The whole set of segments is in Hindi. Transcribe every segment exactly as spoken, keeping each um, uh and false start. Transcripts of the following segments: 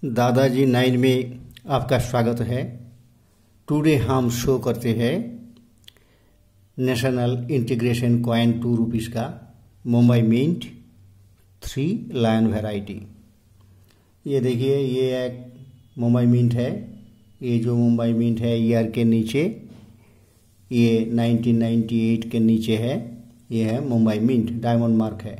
दादाजी नाइन में आपका स्वागत है। टुडे हम शो करते हैं national integration coin two rupees का Mumbai mint three lion variety. ये देखिए, ये एक मुंबई मिंट है। ये जो मुंबई मिंट है ईयर के नीचे, ये नाइनटीन नाइंटी एट के नीचे है। ये है मुंबई मिंट, डायमंड मार्क है।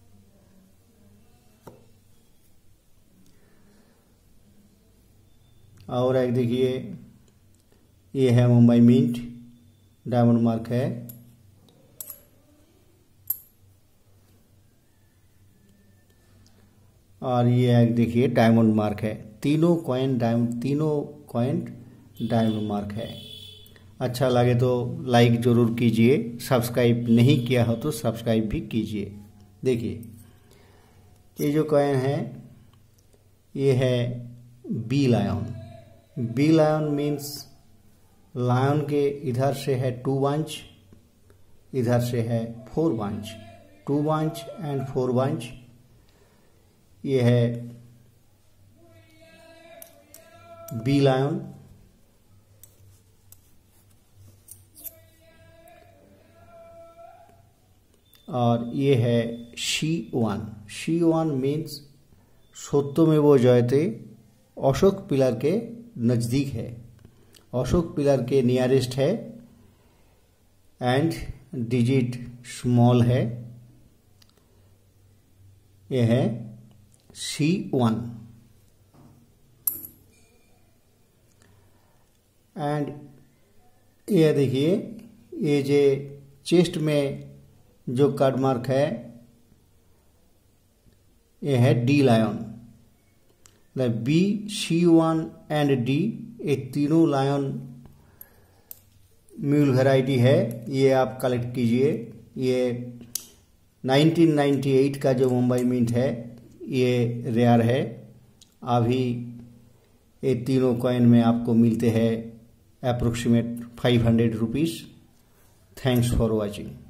और एक देखिए, ये है मुंबई मिंट, डायमंड मार्क है। और ये एक देखिए डायमंड मार्क है। तीनों कॉइन डायमंड तीनों कॉइन डायमंड मार्क है। अच्छा लगे तो लाइक ज़रूर कीजिए, सब्सक्राइब नहीं किया हो तो सब्सक्राइब भी कीजिए। देखिए, ये जो कॉइन है ये है B lion. B lion means lion के इधर से है टू बंच, इधर से है four bunch, two bunch and four bunch. ये है बी लायन। और ये है C one. C one means सत्यमेव जयते, अशोक पिलर के नज़दीक है, अशोक पिलर के नियरेस्ट है एंड डिजिट स्मॉल है। यह है सी वन। एंड यह देखिए, ये जो चेस्ट में जो कार्ड मार्क है यह है D lion. B, C one and D, ये तीनों लायन म्यूल वैरायटी है। ये आप कलेक्ट कीजिए। ये नाइनटीन नाइंटी एट का जो मुंबई मिंट है ये रेयर है। अभी ये तीनों कॉइन में आपको मिलते हैं approximate five hundred rupees. Thanks for watching.